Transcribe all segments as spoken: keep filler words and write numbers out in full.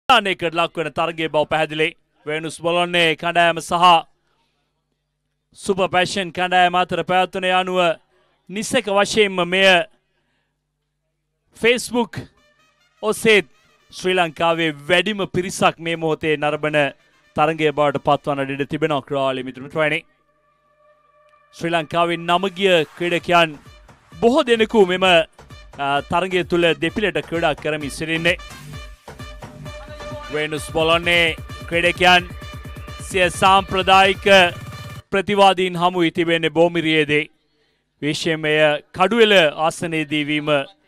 අනේකට ලක් වෙන තරගයේ බව පැහැදිලි. වෙනුස් බොලොන්නේ කණ්ඩායම සහ සුපර් පැෂන් කණ්ඩායම අතර පැවැත්වෙන යනුව නිසක වශයෙන්ම මෙය Facebook ඔස්සේ ශ්‍රී ලංකාවේ වැඩිම පිරිසක් මේ මොහොතේ නරඹන තරගයේ බවට පත්වන්නට ඉඩ තිබෙනවා ක්‍රාලි මිත්‍රමිත්‍රයනි. ශ්‍රී ලංකාවේ නමගිය ක්‍රීඩකයන් බොහෝ දෙනෙකු මෙම තරගය තුළ දෙපිලට ක්‍රීඩා කරමින් සිටින්නේ. වෙනුස් බොලොන්නේ ක්‍රීඩකයන් සිය සාම්ප්‍රදායික ප්‍රතිවාදීන් හමු වී තිබෙන්නේ බෝමිරියේදී. විශේෂයෙන්ම කඩුවෙල ආසනයේදී වීම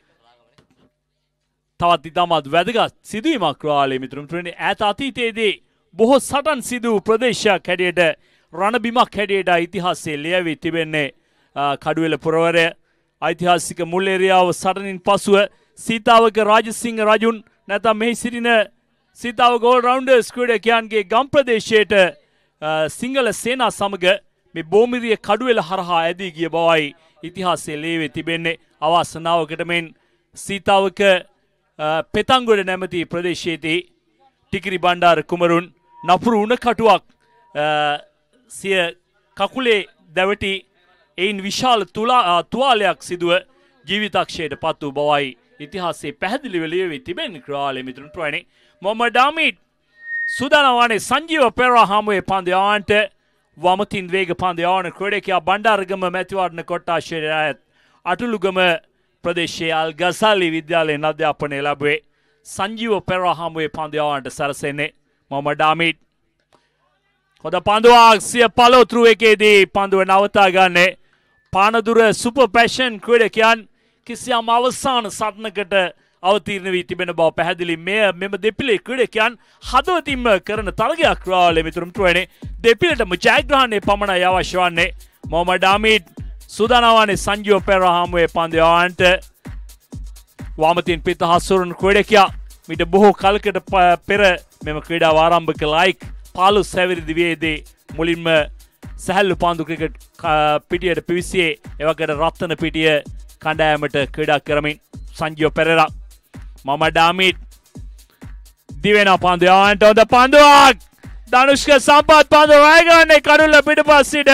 තවත් ඉතාමත් වැදගත් සිදුවීමක් ක්‍රාලි මිත්‍රමිත්‍රයනි. ඈත අතීතයේදී බොහෝ සටන් සිදු ප්‍රදේශයක් හැටියට රණබිමක් හැටියට ඉතිහාසයේ ලියවී තිබෙන්නේ කඩුවෙල පුරවරය. ඓතිහාසික මුල් එරියාව සටනින් පසුව සීතාවක රාජසිංහ රජුන් නැත්නම් මෙහි සිටින සීතාවක ඕල් රවුන්ඩර්ස් ක්‍රීඩකයන්ගේ ගම් ප්‍රදේශයට සිංහල සේනා සමග මේ බෝමිරිය කඩුවෙල හරහා ඇදී ගිය බවයි ඉතිහාසයේ ලියවී තිබෙන්නේ. අවාසනාවකට මෙන් සීතාවක පෙතංගොඩ නැමැති ප්‍රදේශයේදී ටිකිරි බණ්ඩාර කුමරුන් නපුරු උණ කටුවක් සිය කකුලේ දැවටි එයින් විශාල තුවාලයක් සිදුව ජීවිතක්ෂයට පත් වූ බවයි ඉතිහාසයේ පැහැදිලිව ලියවී තිබෙන්නේ ක්‍රාලි මිත්‍රමිත්‍රයනි. මොහමඩ් ආමිඩ් සූදානම් වන්නේ සංජීව පෙරේරා හමුවේ පන්දු යවන්නට. වමතින් වේග පන්දු යවන ක්‍රීඩකයා බණ්ඩාරගම මැතිවරණ කොට්ටාශයේ අයත් අටලුගම ප්‍රදේශයේ අල් ගසාලි විද්‍යාලයෙන් අධ්‍යාපනය ලැබුවේ. සංජීව පෙරේරා හමුවේ පන්දු යවන්නට සැරසෙන්නේ මොහමඩ් ආමිඩ්. හොඳ පන්දුවක් සිය පළතුරු එකේදී පන්දුව නවතා ගන්නේ. පානදුර සුපර් පැෂන් ක්‍රීඩකයන් කිසියම් අවසාන සටනකට අවතීර්ණ වී තිබෙන බව පැහැදිලි. මෙය මෙම දෙපිලේ ක්‍රීඩකයන් හදවතින්ම කරන තරගයක් ක්‍රාලි මිතුරුම්තුරනේ. දෙපිලටම ජයග්‍රහණය පමණයි අවශ්‍ය වන්නේ. මොහමඩ් ආමිඩ් සූදානම් වන්නේ සංජීව පෙරේරා හමුවේ පන්දු යවන්නට. වාමතින් පිට හසුරුවන ක්‍රීඩකයා මීට බොහෝ කලකට පෙර මෙම ක්‍රීඩාව ආරම්භ කළායික් පාලු සැවිරි දිවියේදී මුලින්ම සැහැල්ලු පන්දු ක්‍රිකට් පිටියට පිවිසියේ එවකට රත්න පිටිය කණ්ඩායමට ක්‍රීඩා කරමින් සංජීව පෙරේරා. මොහමඩ් ආමිඩ් දිවෙන පන්දු යවන්නට හොඳ පන්දුවක්. ධනුෂ්ක සම්පත් පන්දු වැය ගන්නේ කඩුල්ල පිටපස් සිට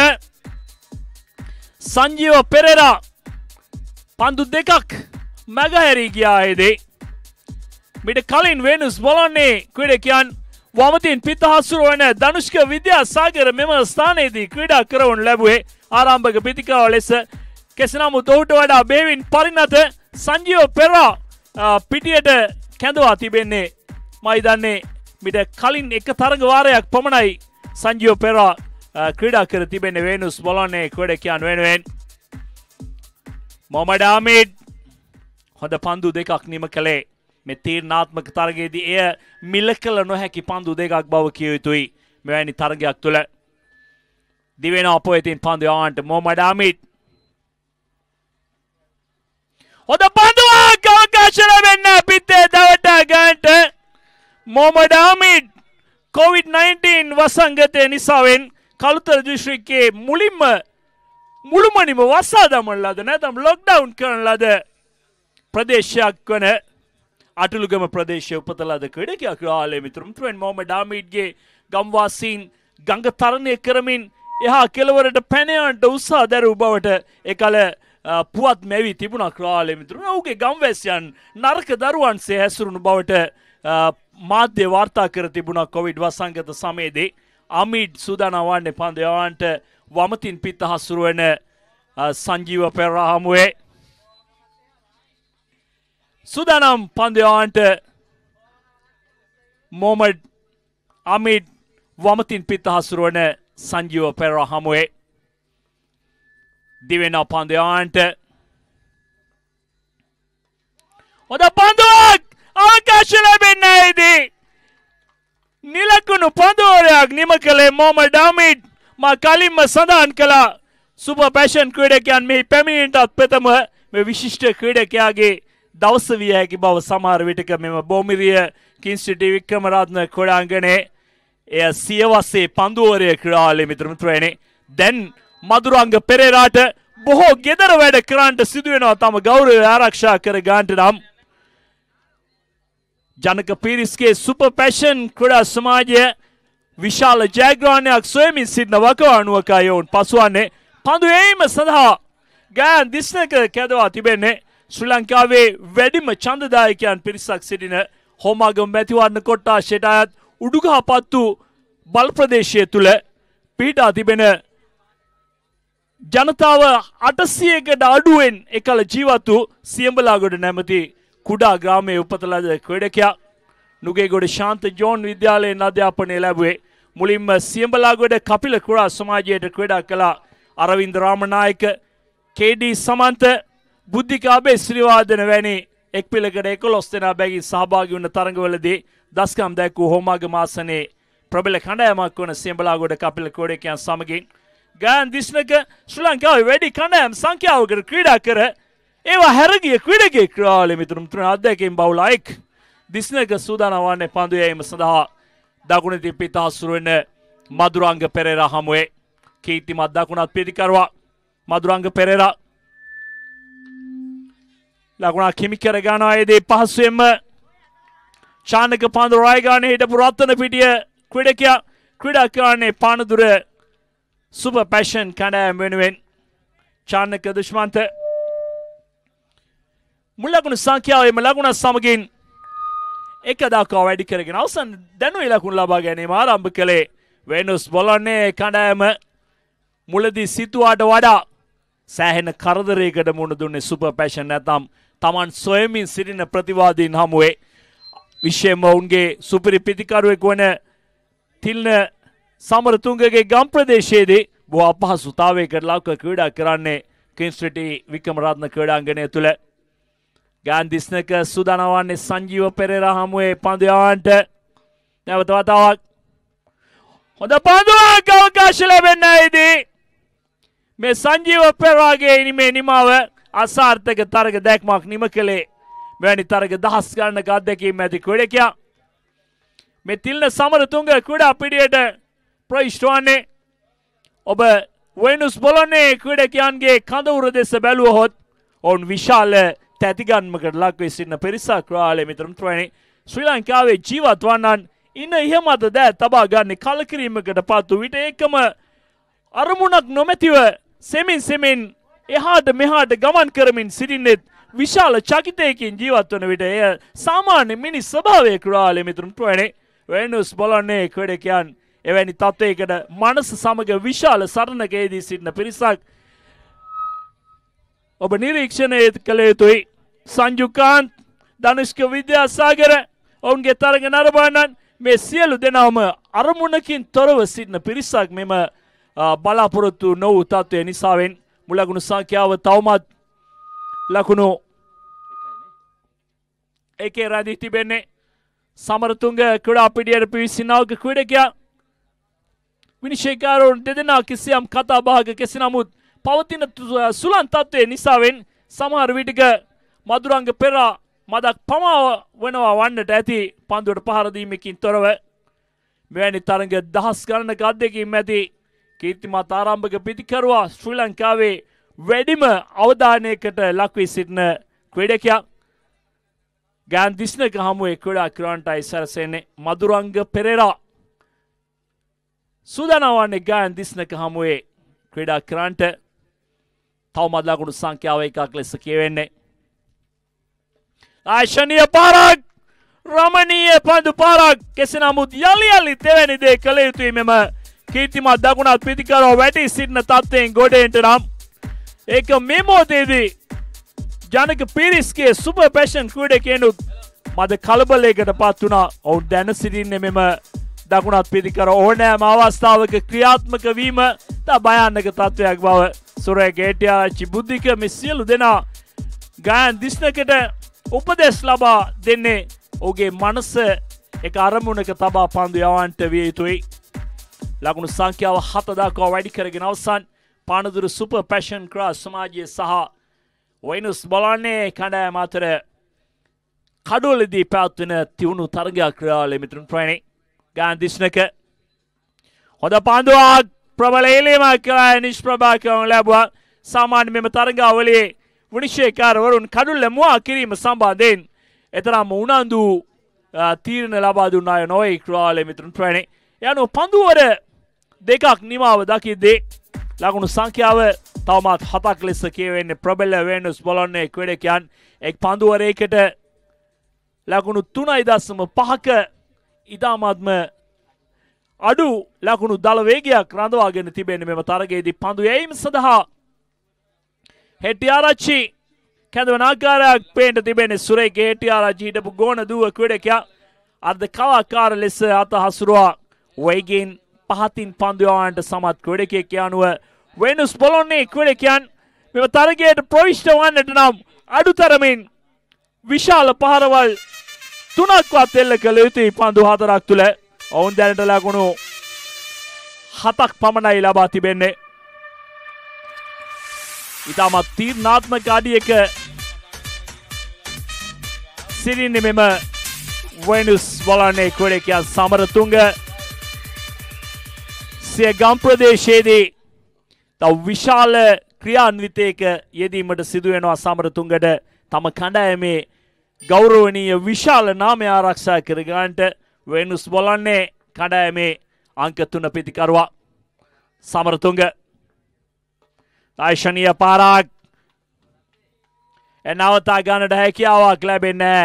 සංජීව පෙරේරා පන්දු දෙකක් මැගහැරී ගියා එදී. මිට කලින් වෙනුස් බොලොන්නේ ක්‍රීඩකයන් වමතින් පිට හසුරු වන ධනුෂ්ක විද්‍යාසාගර මෙම ස්ථානයේදී ක්‍රීඩා කරවනු ලැබුවේ ආරම්භක පිතිකාව ලෙස. කෙසේ නමුත් ඔහුට වඩා බේවින් පරිණත සංජීව පෙරේරා පිටියට කැඳවා තිබෙන්නේ. මම හිතන්නේ මිට කලින් එක තරග වාරයක් පමණයි සංජීව පෙරේරා ක්‍රීඩා කර තිබෙන්නේ වෙනුස් බොලොන්නේ ක්‍රීඩකයන් වෙනුවෙන්. මොහමඩ් ආමිඩ් හොඳ පන්දු දෙකක් නිම කළේ. මේ තීරණාත්මක තරගයේදී එය මිල කළ නොහැකි පන්දු දෙකක් බව කිය යුතුයි මෙවැනි තරගයක් තුළ. දිවෙන අපොයතින් පන්දු යවන්නට මොහමඩ් ආමිඩ්. හොඳ පන්දුවක් අවකාශ ලැබෙන්න පිටේ දවටා ගන්නට. මොහමඩ් ආමිඩ් කොවිඩ් නයින්ටීන් වසංගතය නිසාවෙන් කළුතර දිස්ත්‍රික්කයේ මුලින්ම මුළුමනින්ම වසා දමන ලද නැත්නම් ලොක්ඩවුන් කරන ලද ප්‍රදේශයක් වන අටලුගම ප්‍රදේශය උපත ලද ක්‍රීඩකයා ක්‍රාලි මිතුරුම්තුරන්. මොහමඩ් ආමිඩ්ගේ ගම්වාසීන් ගඟ තරණය කරමින් එහා කෙළවරට පැන යන්නට උත්සාහ දැරූ බවට එකල පුවත් මැවී තිබුණා ක්‍රාලි මිතුරුන්. ඔහුගේ ගම්වැසියන් නරක දරුවන්සේ හැසිරුණු බවට මාධ්‍ය වාර්තා කර තිබුණා කොවිඩ් වසංගත සමයේදී. ආමිඩ් සූදානම් වන්නේ පන්දු යවන්නට වමතින් පිට හසුරු වන සංජීව පෙරේරා හමුවේ. සූදානම් පන්දු යවන්නට මොහමඩ් ආමිඩ් වමතින් පිට හසුරු වන සංජීව පෙරේරා හමුවේ. දිවෙන පන්දු යවන්නට හොඳ පන්දුවක් අවකාශ ලැබෙන්නේදී නිලකුණු පන්දුවරයක් නිම කළේ මොහමඩ් ආමිඩ්. මා කලින්ම සඳහන් කළා සුපර් පැෂන් ක්‍රීඩකයන් මෙහි පැමිණීමටත් ප්‍රථම මේ විශිෂ්ට ක්‍රීඩකයාගේ දවස විය හැකි බව සමහර විටක මෙම බෝමිරිය කින්ස්ටි වික්‍රමරත්න ක්‍රීඩාංගණයේ එය සියවසේ පන්දුවරය ක්‍රීඩාලේ මිත්‍රමිත්‍රයනි. දැන් මදුරංග පෙරේරාට බොහෝ ගෙදර වැඩ කරන්නට සිදු වෙනවා තම ගෞරවය ආරක්ෂා කර ගන්නට නම්. ජනක පීරිස්ගේ සුපර් පැෂන් ක්‍රීඩා සමාජය විශාල ජයග්‍රහණයක් සොයමින් සිටින වකවානුවකයි ඔවුන් පසුවන්නේ. පන්දු එීම සඳහා ගෑන් දිස්නක කැදවා තිබෙන්නේ ශ්‍රී ලංකාවේ වැඩිම ඡන්දදායකයන් පිරිසක් සිටින හෝමාගම මැතිවරණ කොට්ටාශයට අයත් උඩුගහපත්තු බල ප්‍රදේශය තුළ පිහිටා තිබෙන ජනතාව අටසියයකට අඩුවෙන් එකල ජීවත් වූ සියඹලාගොඩ නැමැති කුඩා ග්‍රාමයේ උපත ලද ක්‍රීඩකයා නුගේගොඩ ශාන්ත ජෝන් විද්‍යාලයෙන් අධ්‍යාපනය ලැබුවේ. මුලින්ම සියඹලාගොඩ කපිල කුරා සමාජයට ක්‍රීඩා කළ අරවින්ද රාමනායක, කේ.ඩී. සමන්ත, බුද්ධික අබේ ශ්‍රීවාදන වැනි එක් පිළකට එකොළොස් දෙනා බැගින් සහභාගී වුණ තරඟවලදී දස්කම් දැක්වූ හෝමාගම ආසනයේ ප්‍රබල කණ්ඩායමක් වන සියඹලාගොඩ කපිල ක්‍රීඩකයන් සමගින් ගායන් දිස්නක ශ්‍රී ලංකාවේ වැඩි කණ්ඩායම් සංඛ්‍යාවකට ක්‍රීඩා කර ඒවා හැරගිය ක්‍රීඩකයෙක් ක්‍රීඩාවල මිතුරුම් තුන අධ්‍යක්ෂකෙන් බහුල අයෙක් දිස්නක සූදානම් වන්නේ පන්දු යැවීම සඳහා දකුණේ තිපිට හසුරු වෙන මදුරංග පෙරේරා හමුවේ කීර්තිමත් දකුණත් පිටිකරුවා මදුරංග පෙරේරා ලකුණක් හිමි කර ගන්නවා. ඒදී පහසුවෙන්ම චානක පන්දු රාය ගානේ හිටපු රත්න පිටිය ක්‍රීඩකයා ක්‍රීඩා කරන්නේ පානදුර සුපර් පැෂන් කණ්ඩායම වෙනුවෙන්. චානක දුෂ්මන්ත මුල් ලකුණු සංඛ්‍යාවෙම ලකුණ සමගින් එක දක්වා වැඩි කරගෙන අවසන් දැනුයි ලකුණු ලබා ගැනීම ආරම්භ කළේ වෙනුස් බොලන්නේ කණ්ඩායම මුලදී සිතුවාට වඩා සෑහෙන කරදරයකට මුහුණ දුන්නේ සුපර් පැෂන් නැත්නම් Taman සොයමින් සිටින ප්‍රතිවාදීන් හමුවේ. විශේෂයෙන්ම ඔවුන්ගේ සුපිරි පිටිකරුවෙක් වන තිල්න සමරතුංගගේ ගම් ප්‍රදේශයේදී බොහෝ අපහසුතාවයකට ලක්ව ක්‍රීඩා කරන්නේ කින්ස්ට්‍රිටි වික්‍රමරත්න ක්‍රීඩාංගණය තුළ. ගාන් දිස්නක සූදානම් වන්නේ සංජීව පෙරේරා හමුවේ පන්දු යවන්නට. නැවත වතාවක් හොඳ පන්දුවක් අවකාශ ලැබෙන්නේදී මේ සංජීව පෙරේරාගේ ඉනිමේ නිමාව අසාර්ථක තරග දැක්මක් නිම කළේ මෙවැනි තරග දහස් ගණනක අත්දැකීම් ඇති ක්‍රීඩකයා. මේ තිල්න සමරතුංග ක්‍රීඩා පිටියට ප්‍රවිෂ්ඨ වන්නේ ඔබ වෙනුස් බොලොන්නේ ක්‍රීඩකයන්ගේ කඳවුර දෙස බැලුවහොත් ඔවුන් විශාල තැතිගන්මකට ලක්ව සිටින පිරිසක් ක්‍රීඩාලේ මිතුරුම් තුනයි. ශ්‍රී ලංකාවේ ජීවත් වන්නන් ඉන්න ඉහමත දෑ තබා ගන්න කලකිරීමකට පත් වූ විට ඒකම අරමුණක් නොමැතිව සෙමින් සෙමින් එහාට මෙහාට ගමන් කරමින් සිටින්නෙත් විශාල චකිතයකින් ජීවත් වන විට එය සාමාන්‍ය මිනිස් ස්වභාවය ක්‍රීඩාලේ මිතුරුම් තුනයි. වෙනුස් බොලොන්නේ ක්‍රීඩකයන් එවැනි තත්ත්වයකට මනස සමග විශාල සරණකයේදී සිටින පිරිසක් ඔබ නිරීක්ෂණය කළ යුතුයි. සංජුකාන්ත්, ධනුෂ්ක විද්‍යාසාගර ඔවුන්ගේ තරග නරඹන්නන් මේ සියලු දෙනාම අරමුණකින් තොරව සිටින පිරිසක් මෙම බලාපොරොත්තු නොවූ තත්ත්වය නිසාවෙන් මුලකුණු සංඛ්‍යාව තවමත් ලකුණු එකේ රැඳී තිබෙන්නේ. සමරතුංග ක්‍රීඩා පිටියට පිවිසිනාවක ක්‍රීඩකයා විනිශ්චයකාරවරුන් දෙදෙනා කිසියම් කතා බහක කෙසේ නමුත් පවතින සුළං තත්ත්වය නිසාවෙන් සමහර විටක මදුරංග පෙරේරා මදක් පමාව වෙනවා වන්නට ඇති පන්දුවට පහර දීමකින් තොරව. මෙවැනි තරඟ දහස් ගණනක අත්දැකීම් ඇති කීර්තිමත් ආරම්භක පිටිකරුවා ශ්‍රී ලංකාවේ වැඩිම අවධානයකට ලක්වී සිටින ක්‍රීඩකයා. ගාන් දිස්නක හමුවේ ක්‍රීඩා කරන්නටයි සැරසෙන්නේ මදුරංග පෙරේරා. සූදානම් වන්නේ ගාන් දිස්නක හමුවේ ක්‍රීඩා කරන්නට. තවමත් ලකුණු සංඛ්‍යාව එකක් ලෙස කියවෙන්නේ. ආශනීය පාරක්, රමණීය පන්දු පාරක්. කෙසේ නමුත් යලි යලි දෙවැනි දේ කළ යුතුයි. මෙම කීර්තිමත් දකුණත් පිටිකරුවා වැටී සිටින තත්ත්වයෙන් ගොඩේට නම් ඒක මේ මොහොතේදී ජනක පීරිස්ගේ සුපර් පැෂන් ක්‍රීඩකයනුත් මද කලබලයකට පත් වුණා. ඔවුන් දැන සිටින්නේ මෙම දකුණත් පිටිකර ඕනෑම අවස්ථාවක ක්‍රියාත්මක වීම තා භයානක තත්ත්වයක් බව. සුරේ ගේටිආරච්චි බුද්ධික මේ සියලු දෙනා ගායන් දිස්නකට උපදෙස් ලබා දෙන්නේ ඔහුගේ මනස එක අරමුණක තබා පන්දු යවන්නට විය යුතුයි. ලකුණු සංඛ්‍යාව හත දක්වා වැඩි කරගෙන අවසන් පානදුර සුපර් පැෂන් ක්‍රීඩා සමාජය සහ වෙනුස් බොලොන්නේ කණ්ඩායම අතර කඩුවලදී පැවැත්වෙන තියුණු තරගයක් ක්‍රීඩාලේ මිතුරුන් ප්‍රේණි. ගායන් දිස්නක හොඳ පන්දුවක් ප්‍රබල එලීමක් කරලා නිෂ්ප්‍රභා කරනු ලැබුවා. සාමාන්‍ය මෙම තරගාවලියේ විනිශ්චයකාරවරුන් කඩුල්ල මුවා කිරීම සම්බන්ධයෙන් එතරම් උනන්දු තීරණ ලබා දුන්නා නොවේ ක්‍රාලේ මිතුරුන් ප්‍රේණි. යනු පන්දුවර දෙකක් නිමාව දකිද්දී ලකුණු සංඛ්‍යාව තවමත් හතක් ලෙස කියවෙන්නේ ප්‍රබල වෙනුස් බොලොන්නේ ක්‍රීඩකයන් එක් පන්දුවරයකට ලකුණු තුනයි දශම පහක ඉතාමත්ම අඩු ලකුණු දල වේගයක් රඳවාගෙන තිබෙන මෙම තරගයේදී පන්දු යැවීම සඳහා හෙට්ටිආරච්චි කැඳවන ආකාරයක් පේන්න තිබෙන්නේ සුරේක හෙට්ටිආරච්චි හිටපු ගෝන දුව ක්‍රීඩකයා අර්ධ කලාකාර ලෙස අත හසුරුවා වේගයෙන් පහතින් පන්දු යවන්නට සමත් ක්‍රීඩකයෙක් යනුව වෙනුස් බොලොන්නේ ක්‍රීඩකයන් මෙම තරගයට ප්‍රවිෂ්ඨ වන්නට නම් අඩුතරමින් විශාල පහරවල් තුනක්වත් එල්ල කළ යුතුයි පන්දු හතරක් තුළ. ඔවුන් දැනට ලකුණු හතක් පමණයි ලබා තිබෙන්නේ. ඉතාමත් තීරණාත්මක අඩියක සිටින්නේ මෙම වෙනුස් බොලොන්නේ ක්‍රීඩකයා සමරතුංග සිය ගම් ප්‍රදේශයේදී තව විශාල ක්‍රියාන්විතයක යෙදීමට සිදු වෙනවා සමරතුංගට තම කණ්ඩායමේ ගෞරවනීය විශාල නාමය ආරක්ෂා කර ගන්නට වෙනුස් බොලොන්නේ කණ්ඩායමේ අංක තුන පිතිකරුවා සමරතුංග තායිෂණීය පාරක් එනවතා ගන්නට හැකියාවක් ලැබෙන්නේ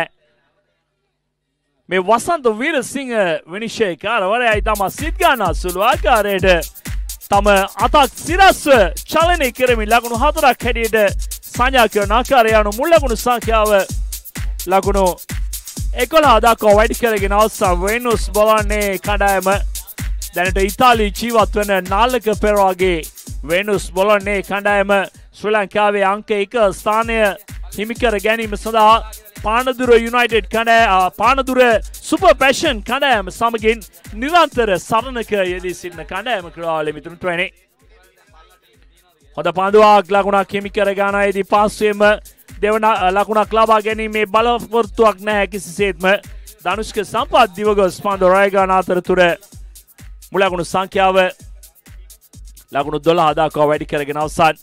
මේ වසන්ත වීරසිංහ විනිශ්චයකාරවරයා ඉතාම සිත් ගන්නා සුළු ආකාරයට තම අතක් සිරස්ව චලනය කරමින් ලකුණු හතරක් හැටියට සංඥා කරන ආකාරය යනු මුල් ලකුණු සංඛ්‍යාව ලකුණු එකොළහ දක්වා වැඩි කරගෙන අවසන් වෙනුස් බොලොන්නේ කණ්ඩායම දැනට ඉතාලි ජීවත් වන නාලක පෙරවාගේ වෙනුස් බොලොන්නේ කණ්ඩායම ශ්‍රී ලංකාවේ අංක එක ස්ථානය හිමිකර ගැනීම සඳහා පානදුර යුනයිටඩ් කණ්ඩායම පානදුර සුපර් පැෂන් කණ්ඩායම සමගින් නිරන්තර සරණක යෙදී සිටින කණ්ඩායම ක්‍රීඩාවලිය මිතුරුන් ප්‍රේණි. හොඳ පන්දුවක් ලකුණක් හිමිකර ගන්නයිදී පාස්වෙම දෙවන ලකුණක් ලබා ගැනීමේ බලාපොරොත්තුවක් නැහැ කිසිසේත්ම. ධනුෂ්ක සම්පත් දිවගොස් පන්දු රැය ගන්න අතරතුර මුල ලකුණු සංඛ්‍යාව ලකුණු දොළහ දක්වා වැඩි කරගෙන අවසන්.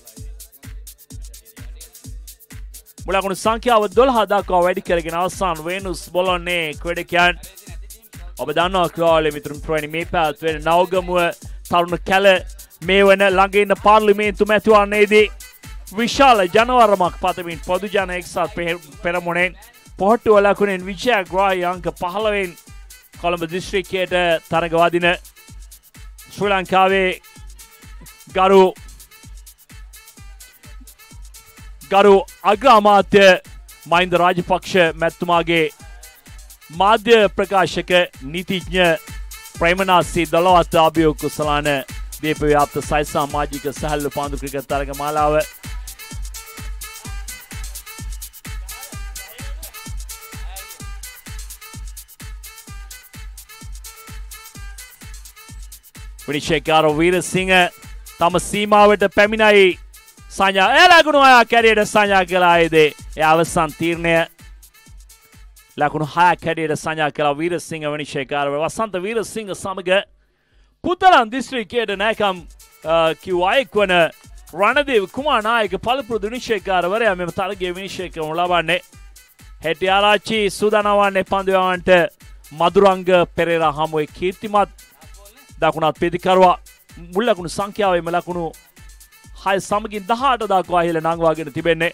මුල ලකුණු සංඛ්‍යාව දොළහ දක්වා වැඩි කරගෙන අවසන් වෙනුස් බොලොන්නේ ක්‍රීඩකයන්. ඔබ දන්නවා ක්‍රීඩාවලිය මිතුරුන් ප්‍රේණි මේ පැවැත්වෙන නවගමුව තරුණ කැල මේ වන ළඟ ඉන්න පාර්ලිමේන්තු මැතිවරණයේදී විශාල ජනවරමක් පතමින් පොදු ජන එක්සත් පෙරමුණෙන් පොහොට්ටුව ලකුණෙන් විජයග්‍රාහී අංක පහළවෙන් කොළඹ දිස්ත්‍රික්කයට තරග වදින ශ්‍රී ලංකාවේ ගරු ගරු අග්‍රාමාත්‍ය මහින්ද රාජපක්ෂ මැතිතුමාගේ මාධ්‍ය ප්‍රකාශක නීතිඥ ප්‍රේමනාසී දොළවත අභියෝග කුසලාන දීප ව්‍යාප්ත සයි සමාජික සැහැල්ලු පන්දු ක්‍රිකට් තරග මාලාව විනිශ්චයකාර වීරසිංහ තම සීමාවට පැමිණයි සංඥා ඒ ලකුණු හයක් හැටියට සංඥා කළායේදී ඒ අවසන් තීරණය ලකුණු හයක් හැටියට සංඥා කළා වීරසිංහ විනිශ්චයකාර වසන්ත වීරසිංහ සමග පුතලන් දිස්ත්‍රික්කයට නැකම් කිව් අයෙක් වන රණදේව කුමාරනායක පළපුරුදු විනිශ්චයකාරවරයා මෙම තරගයේ විනිශ්චය කරනු ලබන්නේ. හෙට්ටිආරච්චි සූදානම් වන්නේ පන්දු යවන්නට මදුරංග පෙරේරා හමුවේ කීර්තිමත් දකුණත් පිතිකරුවා මුල් ලකුණු සංඛ්‍යාවෙම ලකුණු හය සමගින් දහඅට දක්වා ඉහළ නංවාගෙන තිබෙන්නේ.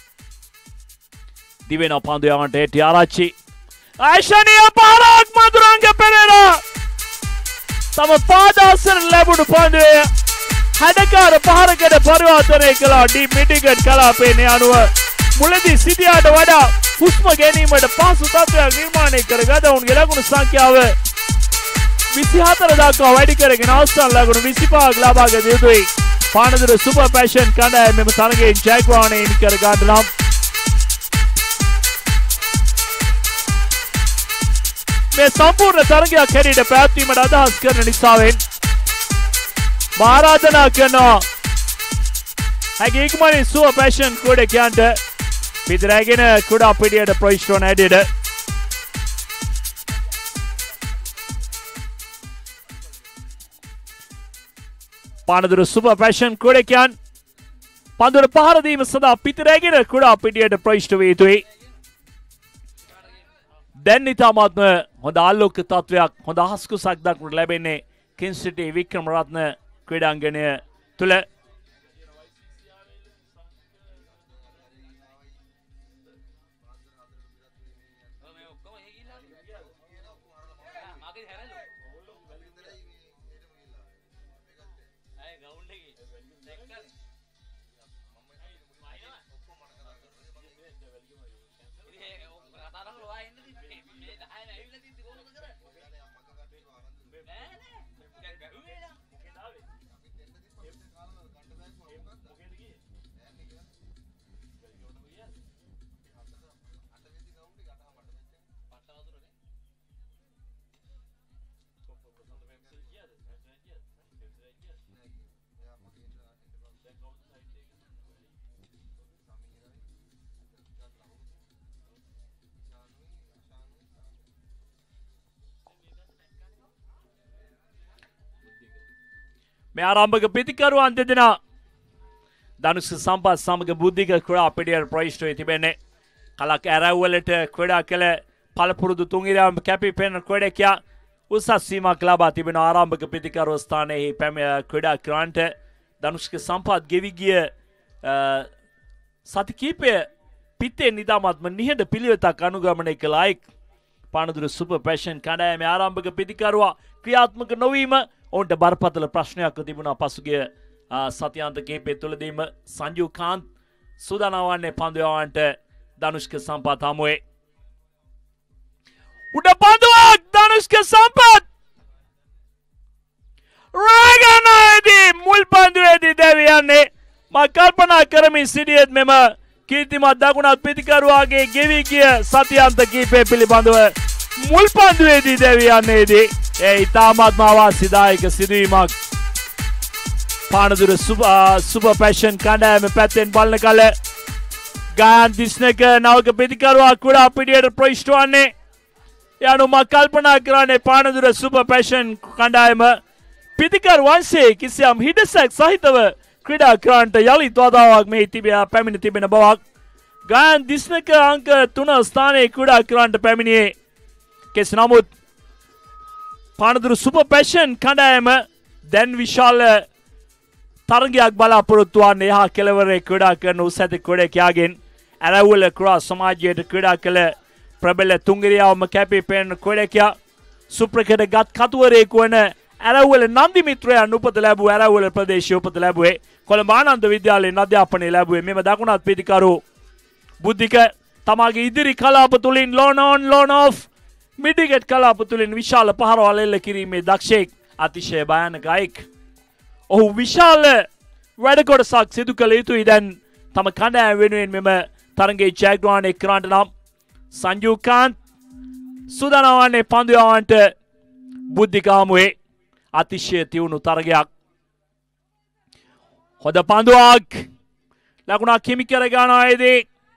දිවෙන පන්දු යවන්නට හෙට්ටිආරච්චි ආශනීය පාරක් මදුරංග පෙරේරා තම පාදාසන ලැබුණු පන්දුවේ හැඩකාර පහරකට පරිවර්තනය කළා. ඩී මිටිගට් කලාපයේ අනුව මුලදී සිටියාට වඩා හුස්ම ගැනීමට පහසු තත්ත්වයක් නිර්මාණය කරගත ඔවුන්ගේ ලකුණු සංඛ්‍යාව විසිහතර දක්වා වැඩි කරගෙන අවසන් ලකුණු විසිපහක් ලබා ගත යුතුයි. පානදුර සුපර් පැෂන් කණ්ඩායම මෙම තරගයෙන් ජයග්‍රහණය හිමි කර ගන්නට නම් මේ සම්පූර්ණ තරගයක් හැටියට පැවැත්වීමට අදහස් කරන නිසාවෙන් ආරාධනා කරනවා හැකි ඉක්මනින් සුපර් පැෂන් ක්‍රීඩකයන්ට පිටරැගෙන කුඩා පිටියට ප්‍රවිෂ්ඨ වන හැටියට පානදුර සුපර් පැෂන් ක්‍රීඩකයන් පන්දුර පහර දීම සඳහා පිටරැගෙන කුඩා පිටියට ප්‍රවිෂ්ඨ විය යුතුයි. දැන් ඉතාමත්ම හොඳ ආලෝක තත්වයක් හොඳ අහස්කුසක් දක්නට ලැබෙන්නේ කින්සිටි වික්‍රමරත්න ක්‍රීඩාංගණය තුළ. මේ ආරම්භක ප්‍රතිකරුවන් දෙදෙනා ධනුෂ්ක සම්පත් සමග බුද්ධික ක්‍රීඩා පිටියට ප්‍රවිෂ්ඨ තිබෙන්නේ. කලක් ඇරවුවලට ක්‍රීඩා කළ පළපුරුදු තුන්ගිරියම් කැපී පෙනෙන ක්‍රීඩකයා උසස් සීමාවක් ලබා තිබෙන ආරම්භක ප්‍රතිකරුව ස්ථානයේ පැමිණ ක්‍රීඩා කරන්නට ධනුෂ්ක සම්පත් ගෙවි ගිය සති කීපය පිටේ නිදාමත්ම නිහඬ පිළිවෙතක් අනුගමනය කළ අයෙක් පානදුර සුපර් පැෂන් කණ්ඩායමේ ආරම්භක ප්‍රතිකරුවා ක්‍රියාත්මක නොවීම ඔවුන්ට බරපතල ප්‍රශ්නයක් තිබුණා. පසුගිය සතියාන්ත කීපය තුළදීම සංජු කාන්ත් සූදානම් වන්නේ පන්දු යවන්නට ධනුෂ්ක සම්පත් හමුවේ. උඩ පන්දුවක් ධනුෂ්ක සම්පත් රාගනයිදී මුල් පන්දුවේදී දැවියන්නේ. මා කල්පනා කරමින් සිටියෙත් මෙම කීර්තිමත් දකුණත් ප්‍රතිකරුවාගේ ගෙවි ගිය සතියාන්ත කීපය පිළිබඳව මුල් පන්දුවේදී දැවියන්නේදී ඒ ඉතාමත්ම අවාසිදායක සිදුවීමක්. පානදුර සුපර් පැෂන් කණ්ඩායම පැත්තෙන් බලන කල ගායන් දිස්නක නවක ප්‍රතිකරුවා කුඩා පිටියට ප්‍රවිෂ්ඨ වන්නේ. යනු මා කල්පනා කරන්නේ පානදුර සුපර් පැෂන් කණ්ඩායම පිටිකරු වංශයේ කිසියම් හිඩසක් සහිතව ක්‍රීඩා කරන්නට යලිත් වතාවක් මේ තිබෙන පැමිණ තිබෙන බවක්. ගායන් දිස්නක අංක තුන ස්ථානයේ ක්‍රීඩා කරන්නට පැමිණියේ. කෙසේ නමුත් පානදුර සුපර් පැෂන් කණ්ඩායම දැන් විශාල තරගයක් බලාපොරොත්තු වන්නේ එහා කෙළවරේ ක්‍රීඩා කරන උස ඇති ක්‍රීඩකයාගෙන්. ඇරවුල ක්‍රා සමාජයට ක්‍රීඩා කළ ප්‍රබල තුන්ගිරියාවම කැපී පෙනෙන ක්‍රීඩකයා සුප්‍රකට ගත් කතුවරයෙකු වන ඇරවුල නන්දි මිත්‍රයන් උපත ලැබුව ඇරවුල ප්‍රදේශයේ උපත ලැබුවේ කොළඹ ආනන්ද විද්‍යාලයෙන් අධ්‍යාපනය ලැබුවේ. මෙම දකුණත් පිටිකරු බුද්ධික තමාගේ ඉදිරි කලාප තුලින් long on long off midwicket කලාප තුලින් විශාල පහරවල් එල්ල කිරීමේ දක්ෂයෙක්. අතිශය භයානක අයෙක්. ඔහු විශාල වැඩ කොටසක් සිදු කළ යුතුයි දැන් තම කණ්ඩායම වෙනුවෙන් මෙම තරගයේ ජයග්‍රහණය කරන්නට නම්. සංජු කාන්ත් සූදානම් වන්නේ පන්දු යවන්නට බුද්ධික හමුවේ. අතිශය තියුණු තරගයක්. හොඳ පන්දුවක් ලකුණක් හිමි කර ගන්නවායේදී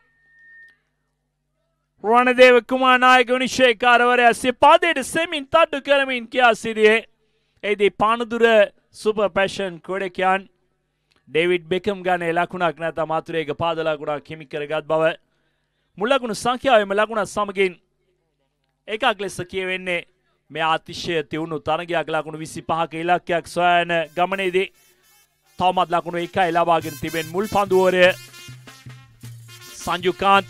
රණදේව කුමාර නායක විනිශ්චයකාරවරයා සිපාදයට සෙමින් තඩ්ඩු කරමින් කියා සිටියේ. එෙහිදී පානදුර සුපර් පැෂන් ක්‍රීඩකයන් ඩේවිඩ් බෙකම් ගන්නේ ලකුණක් නැත්නම් මාතුරේක පාද ලකුණක් හිමි කරගත් බව මුල් ලකුණු සංඛ්‍යාවෙම ලකුණත් සමගින් එකක් ලෙස කියවෙන්නේ. මේ අතිශය තියුණු තරගයක් ලකුණු විසිපහක ඉලක්කයක් සොයන ගමනේදී තවමත් ලකුණු එකයි ලබාගෙන තිබෙන මුල් පන්දුවරය සංජු කාන්ත්.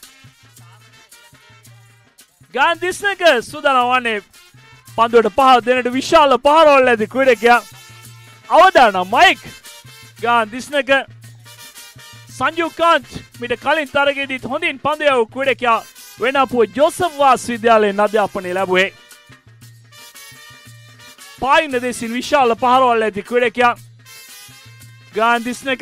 ගායන් දිස්නක සූදානම් වන්නේ පන්දුවට පහර දෙන්නට විශාල පහරවල් ඇති ක්‍රීඩකයා. අවදානම් මයික් ගායන් දිස්නක සංජු කාන්ත් මිට කලින් තරගයේදීත් හොඳින් පන්දු යවූ ක්‍රීඩකයා වෙනපුව ජෝසප් වාස් විද්‍යාලයෙන් අධ්‍යාපනය ලැබුවේ. පායින දෙසින් විශාල පහරවල් ඇති ක්‍රීඩකයා ගායන් දිස්නක.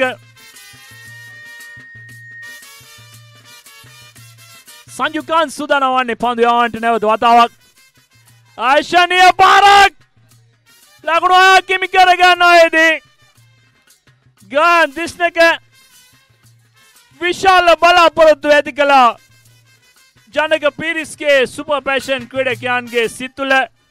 සංජු කාන්ත් සූදානම් වන්නේ පන්දු යවන්නට නැවත වතාවක්. ආශානීය පාරක් ලකුණු හයක් හිමි කර ගන්නවායේදී ගායන් දිස්නක විශාල බලාපොරොත්තු ඇති කළා. ජනක පීරිස්ගේ සුපර් පැෂන් ක්‍රීඩකයන්ගේ සිත් තුළ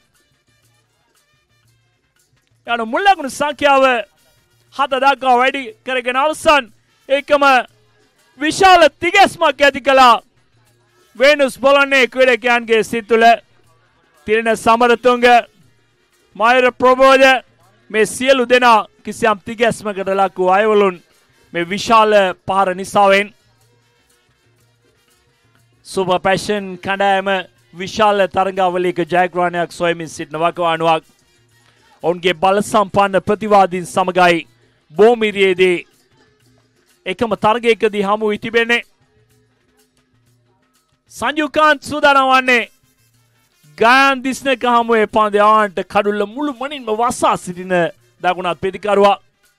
යනු මුල් ලකුණු සංඛ්‍යාව හත දක්වා වැඩි කරගෙන අවසන්. ඒකම විශාල තිගැස්මක් ඇති කළා. Venus Bolane ක්‍රීඩකයන්ගේ සිත් තුළ තිරණ සමරතුංග මයුර ප්‍රබෝධ මේ සියලු දෙනා කිසියම් තිගැස්මකට ලක් වූ අයවලුන් මේ විශාල පහර නිසාවෙන් සුපර් පැෂන් කණ්ඩායම විශාල තරඟාවලියක ජයග්‍රහණයක් සොයමින් සිටින වකවානුවක් ඔවුන්ගේ බල සම්පන්න ප්‍රතිවාදීන් සමගයි බෝමිරියේදී එකම තරගයකදී හමු වී තිබෙන්නේ. සංජුකාන්ත් සූදානම් වන්නේ ගායන් දිස්නක හමුවේ පන්දයාන්ට කඩුල්ල මුළු මනින්ම වසා සිටින දකුණත් පෙදිකරුවා.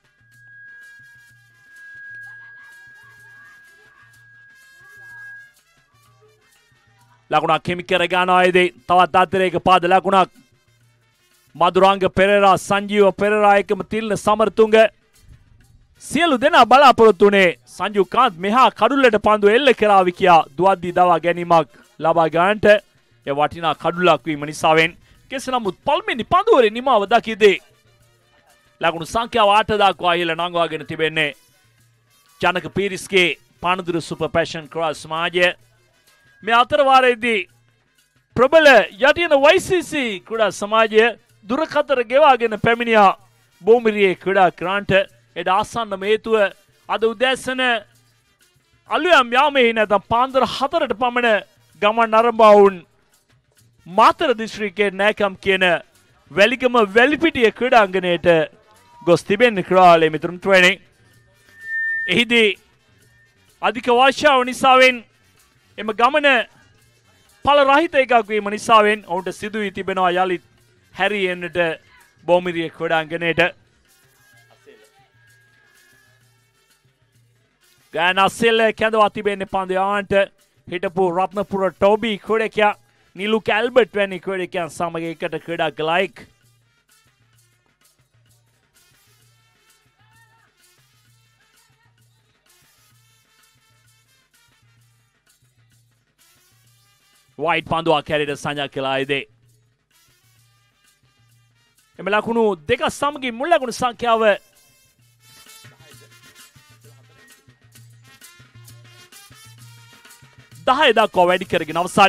ලකුණක් හිමි කර ගන්නවායේදී තවත් අතරේක පාද ලකුණක් මදුරංග පෙරේරා සංජීව පෙරේරා එකම තිල්න සමරතුංග සියලු දෙනා බලාපොරොත්තු වුණේ සංජුකාන්ත් මෙහා කඩුල්ලට පන්දු එල්ල කරાવી කියා දුවද්දී දවා ගැනීමක් ලබා ගන්නට ඒ වටිනා කඩුලක් වීම නිසාවෙන් කෙසේ නමුත් පළමුවෙනි පන්දුවරේ නිමාව දකිද්දී ලකුණු සංඛ්‍යාව අට දක්වා ඉහළ නංවාගෙන තිබෙන්නේ ජනක පීරිස්ගේ පානදුර සුපර් පැෂන් ක්‍රොස් සමාජය. මේ අතර වාරයේදී ප්‍රබල යටින වයි සී සී ක්‍රීඩා සමාජය දුරකතර ගෙවාගෙන පැමිණියා බෝමිරියේ ක්‍රීඩා ක්‍රාන්ට. එද ආසන්න හේතුව අද උදෑසන අලුයම් යාමෙහි නැත්නම් පාන්දර හතරට පමණ ගමන් අරඹා වුන් මාතර දිස්ත්‍රික්කයේ නෑකම් කියන වැලිගම වැලිපිටිය ක්‍රීඩාංගණයට ගොස් තිබෙන ක්‍රීඩාලයේ මිතුරුන් ට්‍රේනින් එහිදී අධික වර්ෂාව නිසාවෙන් එම ගමන ඵල රහිත එකක් වීම නිසාවෙන් ඔවුන්ට සිදු වී තිබෙනවා යලිත් හැරී එන්නට බෝමිරිය ක්‍රීඩාංගණයට. ගායන අස්සෙල්ල කැඳවා තිබෙන්නේ පන්දයාන්ට හිටපු රත්නපුර ටෝබි ක්‍රීඩකයා නිලු කැල්බර්ට් වැනි ක්‍රීඩකයන් සමග එකට ක්‍රීඩා කළායික්. වයිට් පන්දුවක් හැරෙට සංජා කළායිදේ. එම ලකුණු දෙක සමගින් මුල් ලකුණු සංඛ්‍යාව දහය දක්වා වැඩි කරගෙන අවසන්.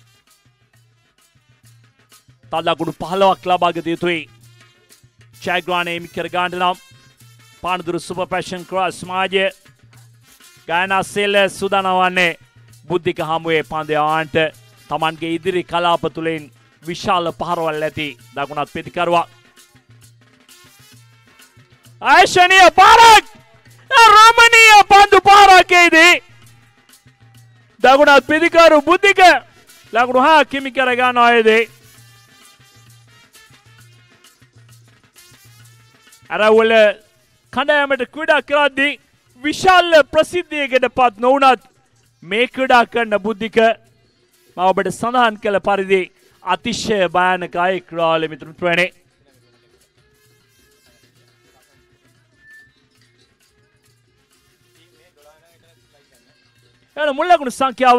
තව ලකුණු පහළොවක් ලබා ගත යුතුයි. ජයග්‍රහණය හිමි කර ගන්නට නම් පානදුර සුපර් පැෂන් ක්‍රොස් සමාජය ගායනා සෙල්ල සූදානම් වන්නේ බුද්ධික හමුවේ පන්දයාන්ට තමන්ගේ ඉදිරි කලාප තුළින් විශාල පහරවල් ඇති දකුණත් පෙතිකරුවා. ආයශනීය පාරක් රමණීය පන්දු පාරකේදී දකුණත් පෙතිකරු බුද්ධික ලකුණු හයක් හිමි කර ගන්නවායේදී අරවල කණ්ඩායමට ක්‍රීඩා කරද්දී විශාල ප්‍රසිද්ධියකට පත් නොවුනත් මේ ක්‍රීඩා කරන බුද්ධික මම ඔබට සඳහන් කළ පරිදි අතිශය භයානකයි ක්‍රීඩාලේ මිතුරුන් ට්‍රේනින්. එන මුල් ලකුණු සංඛ්‍යාව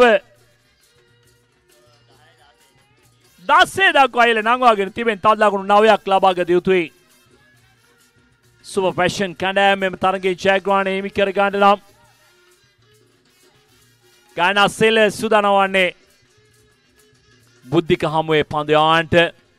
දහය දක්වා ඉහළ නංවාගෙන තිබෙන තවත් ලකුණු නවයක් ලබා ගත යුතුයි. සුපර් පැෂන් කණ්ඩායම මෙම තරගයේ ජයග්‍රහණය හිමි කර ගන්නට නම් ගායනා සෙල්ල සූදානම් වන්නේ බුද්ධික හමුවේ පන්දයාන්ට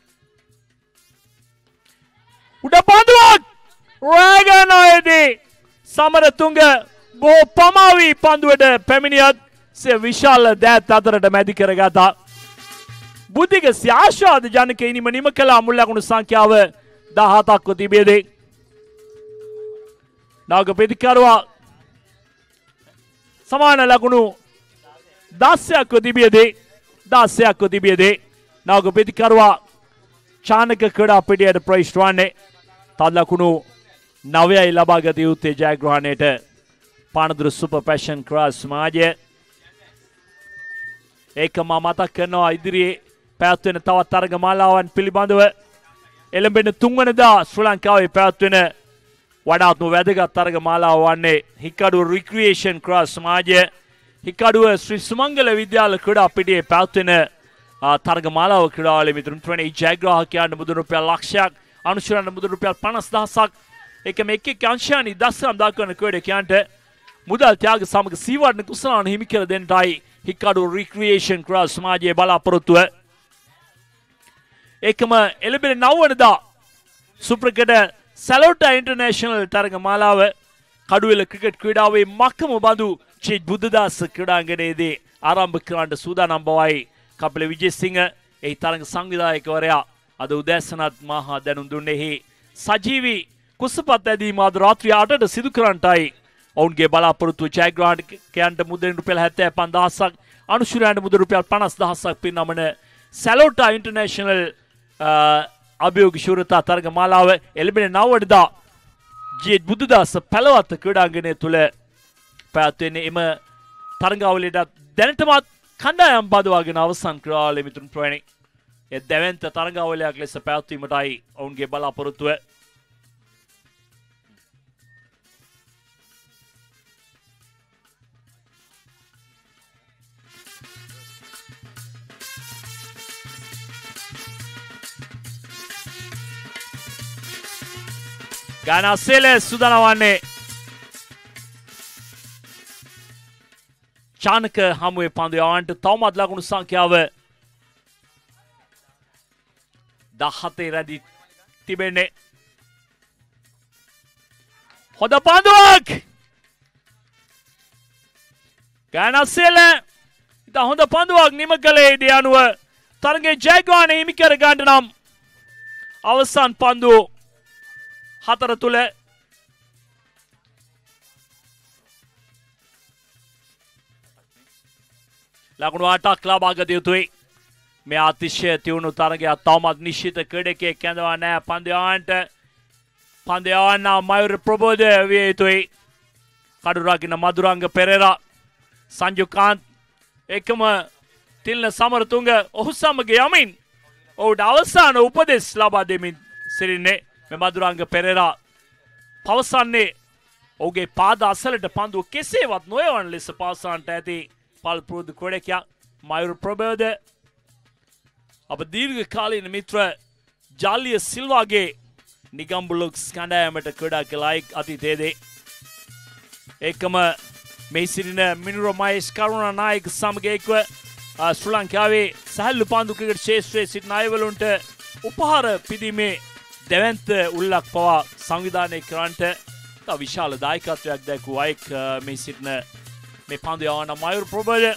උඩ පන්දුවක් රැගනයේදී සමරතුංග බොහෝ පමාවී පන්දුවට පැමිණියත් සිය විශාල දෑත් අතරට මැදි කරගතා. බුද්ධික සිය ආශාද ජනක ඉනිම නිම කළා මුල් ලකුණු සංඛ්‍යාව දහහතක්ව තිබේදී. නාග පෙතිකරුවා සමාන ලකුණු දහයක්ව තිබියදී දහයක්ව තිබියදී නාග පෙතිකරුවා චානක ක්‍රීඩා පිටියට ප්‍රවිෂ්ඨ වන්නේ තවත් ලකුණු නවයයි ලබා ගත යුත්තේ ජයග්‍රහණයට පානදුර සුපර් පැෂන් ක්‍රොස් සමාජය. ඒක මම මතක් කරනවා ඉදිරියේ පැවැත්වෙන තවත් තරග මාලාවන් පිළිබඳව. එළඹෙන තුන්වනදා ශ්‍රී ලංකාවේ පැවැත්වෙන වඩාත්ම වැදගත් තරග මාලාව වන්නේ හික්කඩුව රික්‍රියේෂන් ක්‍රොස් සමාජය. හික්කඩුව ශ්‍රී සුමංගල විද්‍යාල ක්‍රීඩා පිටියේ පැවැත්වෙන තරග මාලාව ක්‍රීඩාවලේ මිතුරුන් ට්‍රේනින් ජයග්‍රාහකයන්ට මුදල් රුපියල් ලක්ෂයක් අනුශරණ මුදල් රුපියල් පනස් දහසක් එකම එක් එක් අංශයන්හි දස්කම් දක්වන ක්‍රීඩකයන්ට මුදල් ත්‍යාග සමග සීවර්ණ කුසලාන හිමි කර දෙන්නටයි හික්කඩු රික්‍රියේෂන් ක්‍රස් සමාජයේ බලාපොරොත්තුව එකම එළඹෙන නව වෙනිදා සුප්‍රකට සැලෝටා ඉන්ටර්නැෂනල් තරග මාලාව කඩුවෙල ක්‍රිකට් ක්‍රීඩාවේ මක්කම බඳු චේත් බුද්ධදාස ක්‍රීඩාංගණයේදී ආරම්භ කරන්නට සූදානම් බවයි කපිල විජේසිංහ එහි තරග සංවිධායකවරයා අද උදෑසනත් මහා දැනුම් දුන්නේහි සජීවී කුසපත් ඇදීම අද රාත්‍රිය අටට සිදු කරන්නටයි ඔවුන්ගේ බලාපොරොත්තු ජයග්‍රාහකයන්ට මුදලින් රුපියල් හැත්තෑ පන්දාහසක් අනුශුරයන්ට මුදල් රුපියල් පනස් දහසක් පිරිනමන සැලෝටා ඉන්ටර්නැෂනල් අභියෝග ශූරතා තරග මාලාව එළඹෙන නව වෙනිදා ජීත් බුදුදාස පැලවත්ත ක්‍රීඩාංගණය තුළ පැවැත්වෙන්නේ. එම තරගාවලියට දැනටමත් කණ්ඩායම් බදවාගෙන අවසන් ක්‍රීඩාවලිය මිතුරු ප්‍රවේණි ඒ දැවැන්ත තරගාවලියක් ලෙස පැවැත්වීමටයි ඔවුන්ගේ බලාපොරොත්තුව. ගානා සෙලස් සූදානම් වන්නේ චානක හමුවේ පන්දු යවන්නට තවමත් ලකුණු සංඛ්‍යාව දහතේ රැඳී තිබෙන්නේ. හොඳ පන්දුවක් ගානා සෙල ඉතා හොඳ පන්දුවක් නිම කළේ ඉදී අනුව තරගයේ ජයග්‍රහණය හිමි කර ගන්නට නම් අවසන් පන්දුව හතර තුල ලකුණු අටක් ලබා ගත යුතුයි. මේ අතිශය තියුණු තරගයක් තවමත් නිශ්චිත ක්‍රීඩකයෙක් කැඳවා නැහැ. පන්දු යවන්නට පන්දු යවන්න මයුර ප්‍රබෝධ විය යුතුයි. කඩු රකින්න මදුරංග පෙරේරා සංජුකාන්ත් එකම තිල්න සමරතුංග ඔහු සමග යමින් ඔහුට අවසාන උපදෙස් ලබා දෙමින් සිටින්නේ. මේ මදුරංග පෙරේරා පවසන්නේ ඔහුගේ පාද අසලට පන්දුව කෙසේවත් නොයවන ලෙස පවසන්නට ඇති පල්පුරුදු ක්‍රීඩකයා මයුර ප්‍රබෝධ. අප දීර්ඝ කාලීන මිත්‍ර ජාලිය සිල්වාගේ නිගම්බුලුක්ස් කණ්ඩායමට ක්‍රීඩා කළා අතීතයේදී. ඒකම මේ සිටින මිනුර මහේෂ් කරුණානායක සමග එක්ව ශ්‍රී ලංකාවේ සැහැල්ලු පන්දු ක්‍රිකට් ක්ෂේත්‍රයේ සිටින අයවලුන්ට උපහාර පිදීමේ දැවැන්ත උල්ලක් පවා සංවිධානය කරන්නට විශාල දායකත්වයක් දැක්වූ අයෙක් මේ සිටින මේ පන්දු යවන මයුර ප්‍රබෝධ.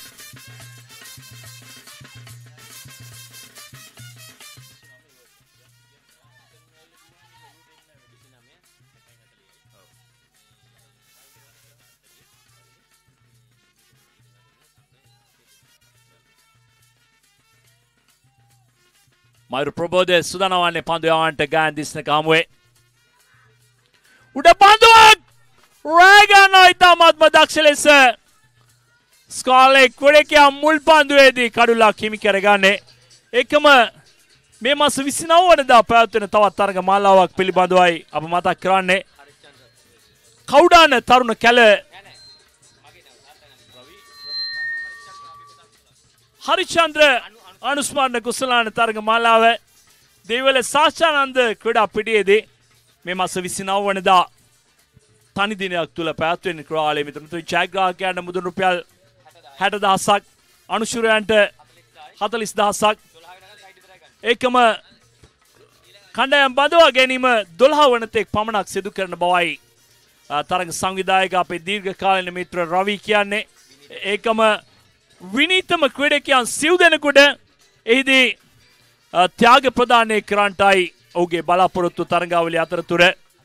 මයුර ප්‍රබෝධ සූදානම් වන්නේ පන්දු යවන්නට ගායන් දිස්නක හමුවේ. උඩ පන්දුවක් රෑගන්න ඉතාමත්ම දක්ෂ ලෙස ස්කාලේ ක්‍රීඩකයා මුල් පන්දුවේදී කඩුලක් හිමි කරගන්නේ. එකම මේ මාස විසිනව වෙනිදා පැවැත්වෙන තවත් තරග මාලාවක් පිළිබඳවයි අප මතක් කරන්නේ. කවුඩාන තරුණ කැල හරිචන්ද්‍ර අනුස්මරණ කුසලාන තරග මාලාව දේවල සාචානන්ද ක්‍රීඩා පිටියේදී මේ මාස විසිනව වෙනිදා තනි දිනයක් තුල පැවැත්වෙන ක්‍රීඩාවලිය මිතුරු ජයග්‍රාහකයන්ට මුදල් රුපියල් හැට දහසක් අනුශුරයන්ට හතළිස් දහසක් ඒකම කණ්ඩායම් බඳවා ගැනීම දොළහ වන තෙක් පමණක් සිදු කරන බවයි තරග සංවිධායක අපේ දීර්ඝ කාලීන මිත්‍ර රවි කියන්නේ. ඒකම විනීතම ක්‍රීඩකයන් සිව් දෙනෙකුට එහිදී ත්‍යාග ප්‍රදානය කරන්නටයි ඔහුගේ බලාපොරොත්තු තරගාවලිය අතරතුර.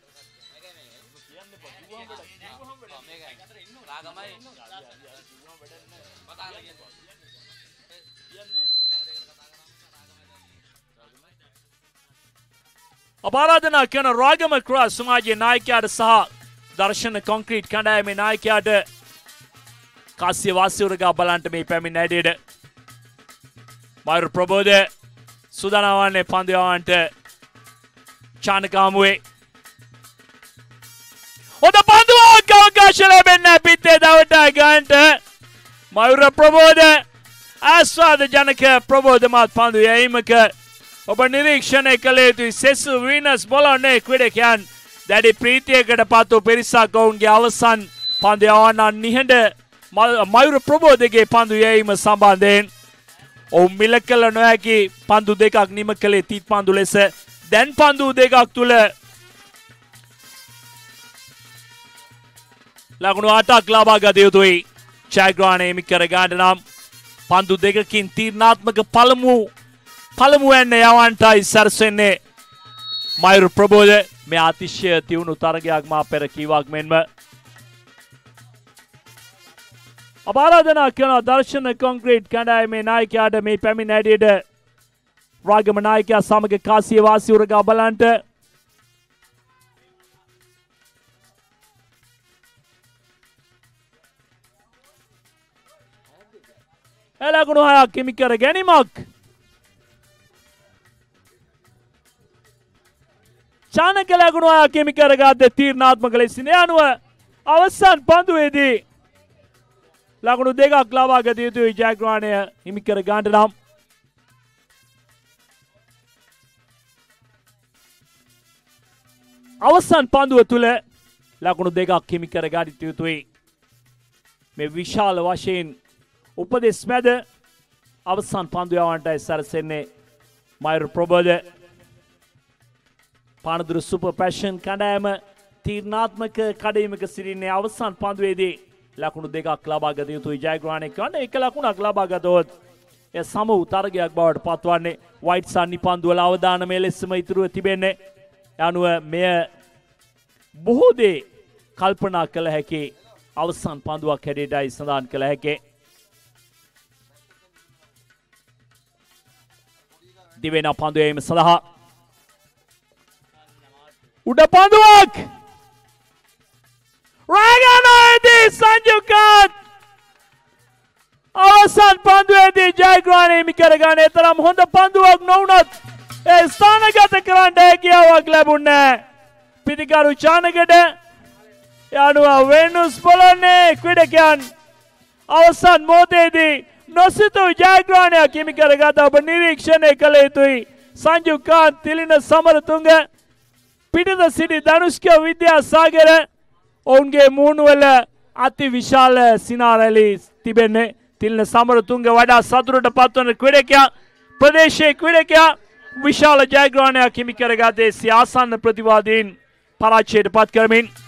අපාරාධනා කරන රාගම ක්‍රස් සමාජයේ නායකයාට සහ දර්ශන කොන්ක්‍රීට් කණ්ඩායමේ නායකයාට කාසිය වාසිවරගා බලන්ට මේ පැමිණ ඇඩේට මයුර ප්‍රබෝධ සූදානම් වන්නේ පන්දු යවන්නට චානක හමුවේ. හොඳ පන්දුවක් අවකාශ ලැබෙන්නේ පිටේ දවටා ගන්නට මයුර ප්‍රබෝධ ආස්වාද ජනක ප්‍රබෝධමත් පන්දු යැවීමක ඔබ නිරීක්ෂණය කළ යුතුයි. සෙසු වීනස් බොලොන්නේ ක්‍රීඩකයන් දැඩි ප්‍රීතියකට පත්ව පිරිසක් ඔවුන්ගේ අවසන් පන්දු යවන්න නිහඬ මයුර ප්‍රබෝධගේ පන්දු යැවීම සම්බන්ධයෙන් ඔවුන් මිල කළ නොහැකි පන්දු දෙකක් නිම කළේ තීත් පන්දු ලෙස. දැන් පන්දු දෙකක් තුල ලකුණු අටක් ලබා ගත යුතුයි. ජයග්‍රහණය හිමි කර ගන්නට නම් පන්දු දෙකකින් තීරණාත්මක පළමු පළමු වෙන්න යවන්ටයි සැරසෙන්නේ මයුර ප්‍රබෝධ. මේ අතිශය තියුණු තරගයක් මා පෙර කීවක් මෙන්ම අප ආරාධනා කරන දර්ශන කොන්ක්‍රීට් කණ්ඩායමේ නායකයාට මේ පැමිණ හැටියට රාගම නායකයා සමග කාසිය වාසි උරගා බලන්ට එලකුණු හයක් හිමි කර ගැනීමක්. චානක ලකුණු හයක් හිමි කරගත්තේ තීරණාත්මක ලෙසින්. අනුව අවසන් පන්දුවේදී ලකුණු දෙකක් ලබා ගත යුතුයි ජයග්‍රහණය හිමි කර ගන්නට නම්. අවසන් පන්දුව තුල ලකුණු දෙකක් හිමි කර ගත යුතුයි. මේ විශාල වශයෙන් උපදෙස් මැද අවසන් පන්දු යවන්නටයි සැරසෙන්නේ මයුර ප්‍රබෝධ. පානදුර සුපර් පැෂන් කණ්ඩායම තීරණාත්මක කඩයිමක සිටින්නේ අවසන් පන්දුවේදී ලකුණු දෙකක් ලබා ගත යුතුයි ජයග්‍රහණය කරන්න. එක ලකුණක් ලබා ගතොත් එය සම වූ තරගයක් බවට පත්වන්නේ. වයිට් සන්නි පන්දුවල අවදානමය ලෙසම ඉතුරුව තිබෙන්නේ. අනුව මෙය බොහෝ දේ කල්පනා කළ හැකි අවසන් පන්දුවක් හැටියටයි සඳහන් කළ හැකි. දිවෙන පන්දුවීම සඳහා උඩ පන්දුවක් රාගනෝයේදී සංජුකාත් අවසන් පන්දුවේදී ජයග්‍රහණය හිමි කරගන්න. තරම් හොඳ පන්දුවක් නොවුනත් ඒ ස්ථානගත කරන්න හැකියාවක් ලැබුණේ නැහැ. පිටිකරු චානකට යනුව වෙනුස් පොළොන්නේ ක්‍රීඩකයන් අවසන් මොහොතේදී නොසිතූ ජයග්‍රහණයක් හිමි කරගත ඔබ නිරීක්ෂණය කළ යුතුයි. සංජුකාත් තිලින සමරතුංග පිටිද සිටි ධනුෂ්ක විද්‍යාසාගර ඔවුන්ගේ මූණුවල අති විශාල සිනාරැලි තිබෙන්නේ. තිලින සමරතුංග වඩා සතුටට පත්වන ක්‍රීඩකයා ප්‍රදේශයේ ක්‍රීඩකයා විශාල ජයග්‍රහණයක් හිමි කරගත්තේ සිය ආසන්න ප්‍රතිවාදීන් පරාජයට පත් කරමින්.